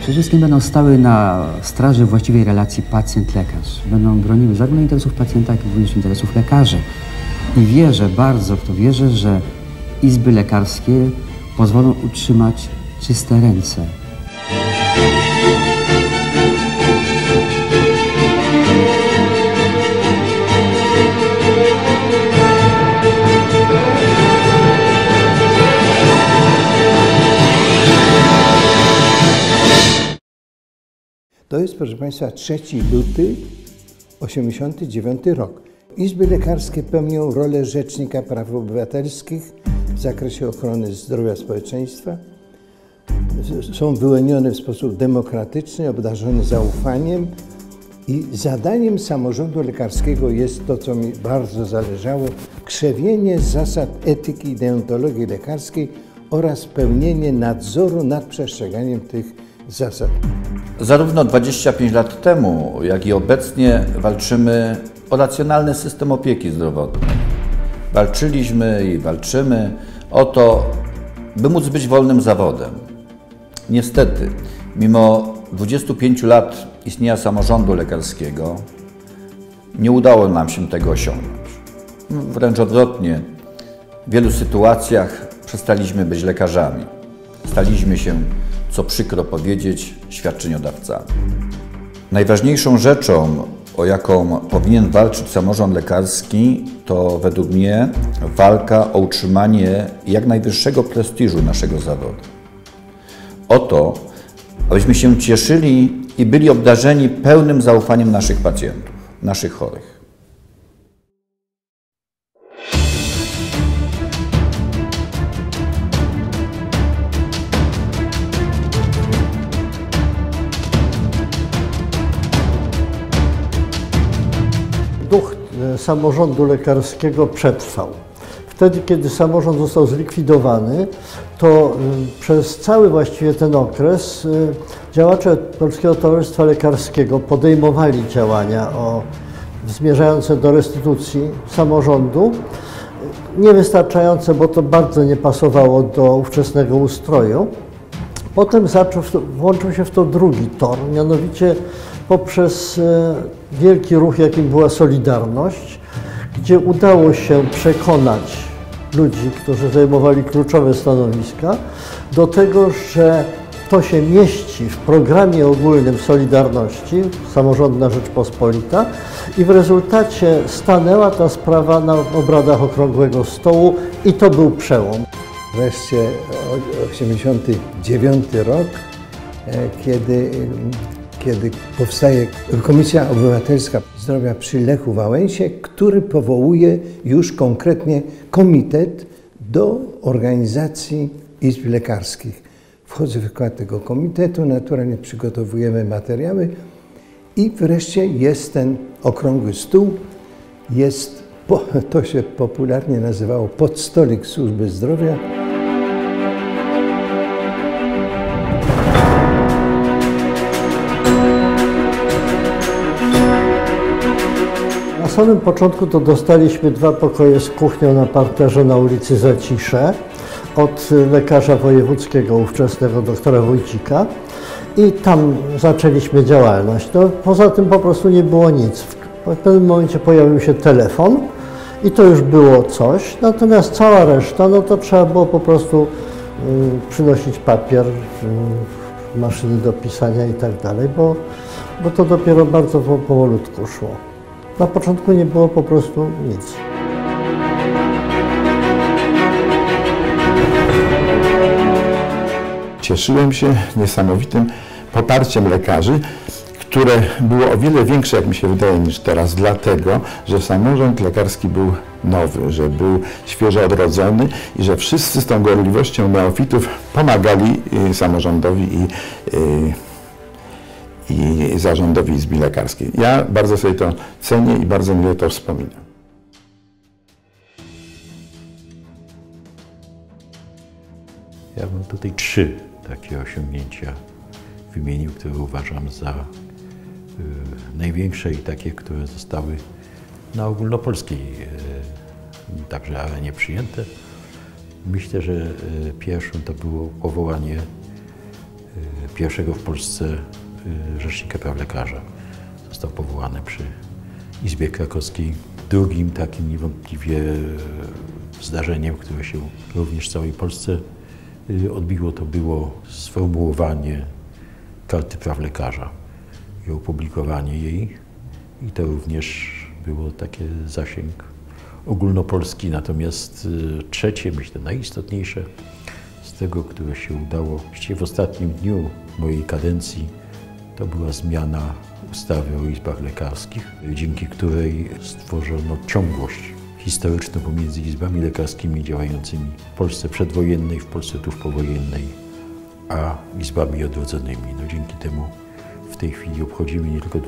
Przede wszystkim będą stały na straży właściwej relacji pacjent-lekarz. Będą broniły zarówno interesów pacjenta, jak i również interesów lekarzy. I wierzę, bardzo w to wierzę, że izby lekarskie pozwolą utrzymać czyste ręce. To jest, proszę Państwa, 3 luty 1989 rok. Izby lekarskie pełnią rolę Rzecznika Praw Obywatelskich w zakresie ochrony zdrowia społeczeństwa. Są wyłonione w sposób demokratyczny, obdarzone zaufaniem i zadaniem samorządu lekarskiego jest to, co mi bardzo zależało, krzewienie zasad etyki i deontologii lekarskiej oraz pełnienie nadzoru nad przestrzeganiem tych zasad. Zarówno 25 lat temu, jak i obecnie walczymy o racjonalny system opieki zdrowotnej. Walczyliśmy i walczymy o to, by móc być wolnym zawodem. Niestety, mimo 25 lat istnienia samorządu lekarskiego, nie udało nam się tego osiągnąć. Wręcz odwrotnie, w wielu sytuacjach przestaliśmy być lekarzami. Staliśmy się, co przykro powiedzieć, świadczeniodawcami. Najważniejszą rzeczą, o jaką powinien walczyć samorząd lekarski, to według mnie walka o utrzymanie jak najwyższego prestiżu naszego zawodu. O to, abyśmy się cieszyli i byli obdarzeni pełnym zaufaniem naszych pacjentów, naszych chorych. Duch samorządu lekarskiego przetrwał. Wtedy, kiedy samorząd został zlikwidowany, to przez cały właściwie ten okres działacze Polskiego Towarzystwa Lekarskiego podejmowali działania zmierzające do restytucji samorządu. Niewystarczające, bo to bardzo nie pasowało do ówczesnego ustroju. Potem włączył się w to drugi tor, mianowicie poprzez wielki ruch, jakim była Solidarność, gdzie udało się przekonać ludzi, którzy zajmowali kluczowe stanowiska, do tego, że to się mieści w programie ogólnym Solidarności, Samorządna Rzeczpospolita, i w rezultacie stanęła ta sprawa na obradach Okrągłego Stołu i to był przełom. Wreszcie 1989 rok, kiedy powstaje Komisja Obywatelska Zdrowia przy Lechu Wałęsie, który powołuje już konkretnie komitet do organizacji izb lekarskich. Wchodzę w skład tego komitetu, naturalnie przygotowujemy materiały i wreszcie jest ten okrągły stół, to się popularnie nazywało podstolik służby zdrowia. Na samym początku to dostaliśmy 2 pokoje z kuchnią na parterze na ulicy Zacisze od lekarza wojewódzkiego ówczesnego doktora Wójcika i tam zaczęliśmy działalność. No, poza tym po prostu nie było nic. W pewnym momencie pojawił się telefon i to już było coś, natomiast cała reszta, no to trzeba było po prostu przynosić papier, maszyny do pisania i tak dalej, bo to dopiero bardzo powolutku szło. Na początku nie było po prostu nic. Cieszyłem się niesamowitym poparciem lekarzy, które było o wiele większe, jak mi się wydaje, niż teraz, dlatego, że samorząd lekarski był nowy, że był świeżo odrodzony i że wszyscy z tą gorliwością neofitów pomagali samorządowi i zarządowi Izby Lekarskiej. Ja bardzo sobie to cenię i bardzo miło to wspominam. Ja bym tutaj 3 takie osiągnięcia wymienił, które uważam za największe i takie, które zostały na ogólnopolskiej także arenie przyjęte. Myślę, że pierwszym to było powołanie pierwszego w Polsce Rzecznika Praw Lekarza. Został powołany przy Izbie Krakowskiej. Drugim takim niewątpliwie zdarzeniem, które się również w całej Polsce odbiło, to było sformułowanie Karty Praw Lekarza i opublikowanie jej. I to również było taki zasięg ogólnopolski. Natomiast trzecie, myślę, najistotniejsze z tego, które się udało w ostatnim dniu mojej kadencji, to była zmiana ustawy o izbach lekarskich, dzięki której stworzono ciągłość historyczną pomiędzy izbami lekarskimi działającymi w Polsce przedwojennej, w Polsce tuż powojennej, a izbami odrodzonymi. No, dzięki temu w tej chwili obchodzimy nie tylko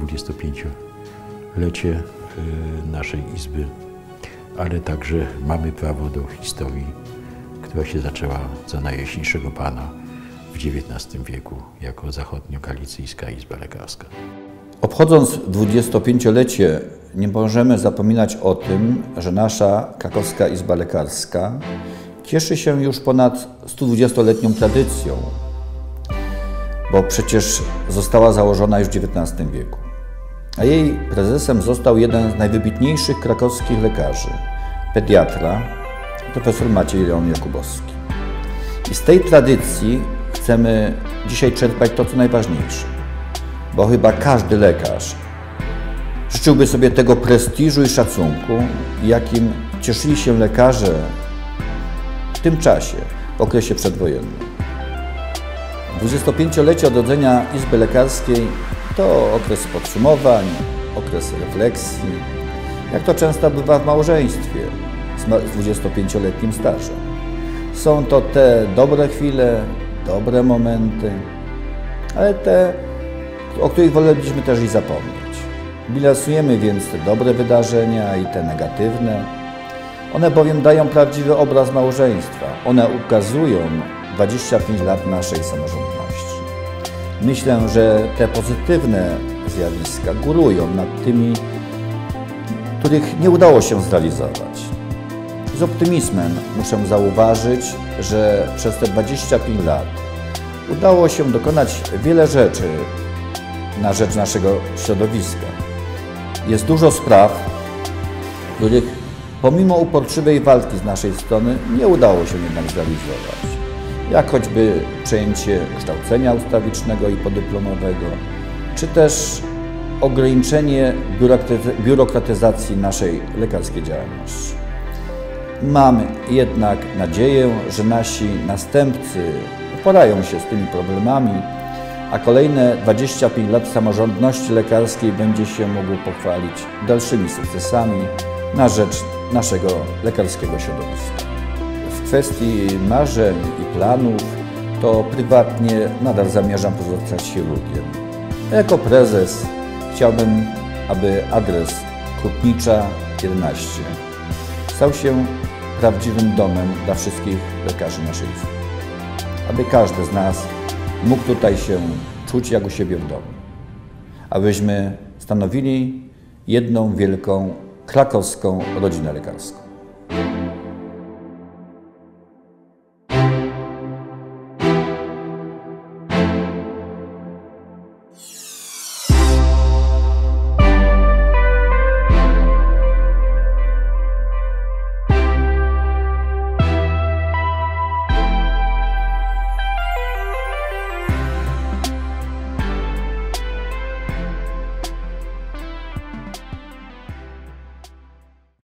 25-lecie naszej izby, ale także mamy prawo do historii, która się zaczęła za najjaśniejszego pana w XIX wieku jako Zachodnio-Galicyjska Izba Lekarska. Obchodząc 25-lecie, nie możemy zapominać o tym, że nasza Krakowska Izba Lekarska cieszy się już ponad 120-letnią tradycją, bo przecież została założona już w XIX wieku. A jej prezesem został jeden z najwybitniejszych krakowskich lekarzy, pediatra, profesor Maciej Leon Jakubowski. I z tej tradycji chcemy dzisiaj czerpać to, co najważniejsze, bo chyba każdy lekarz życzyłby sobie tego prestiżu i szacunku, jakim cieszyli się lekarze w tym czasie, w okresie przedwojennym. 25-lecie odrodzenia Izby Lekarskiej to okres podsumowań, okres refleksji, jak to często bywa w małżeństwie z 25-letnim stażem. Są to te dobre chwile, dobre momenty, ale te, o których wolelibyśmy też i zapomnieć. Bilansujemy więc te dobre wydarzenia i te negatywne. One bowiem dają prawdziwy obraz małżeństwa. One ukazują 25 lat naszej samorządności. Myślę, że te pozytywne zjawiska górują nad tymi, których nie udało się zrealizować. Z optymizmem muszę zauważyć, że przez te 25 lat udało się dokonać wiele rzeczy na rzecz naszego środowiska. Jest dużo spraw, których pomimo uporczywej walki z naszej strony nie udało się jednak zrealizować. Jak choćby przejęcie kształcenia ustawicznego i podyplomowego, czy też ograniczenie biurokratyzacji naszej lekarskiej działalności. Mam jednak nadzieję, że nasi następcy uporają się z tymi problemami, a kolejne 25 lat samorządności lekarskiej będzie się mogło pochwalić dalszymi sukcesami na rzecz naszego lekarskiego środowiska. W kwestii marzeń i planów to prywatnie nadal zamierzam pozostać chirurgiem. Jako prezes chciałbym, aby adres Krupnicza 11 stał się prawdziwym domem dla wszystkich lekarzy naszej izby. Aby każdy z nas mógł tutaj się czuć jak u siebie w domu. Abyśmy stanowili jedną wielką krakowską rodzinę lekarską.